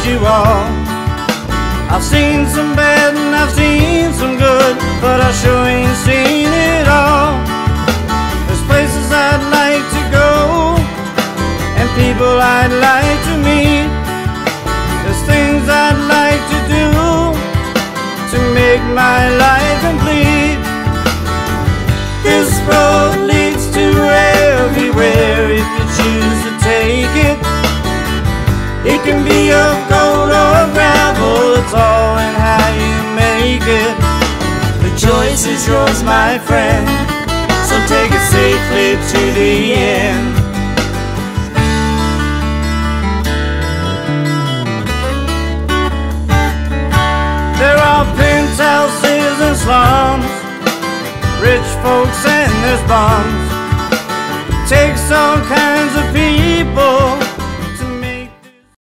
you all. I've seen some bad and I've seen some good, but I sure ain't seen it all. There's places I'd like to go and people I'd like to meet. There's things I'd like to do to make my life complete. This road leads to everywhere if you choose to take it. It can be of gold or gravel, it's all in how you make it. The choice is yours, my friend, so take it safely to the end. There are penthouses and slums, rich folks and there's bums. It takes all kinds of people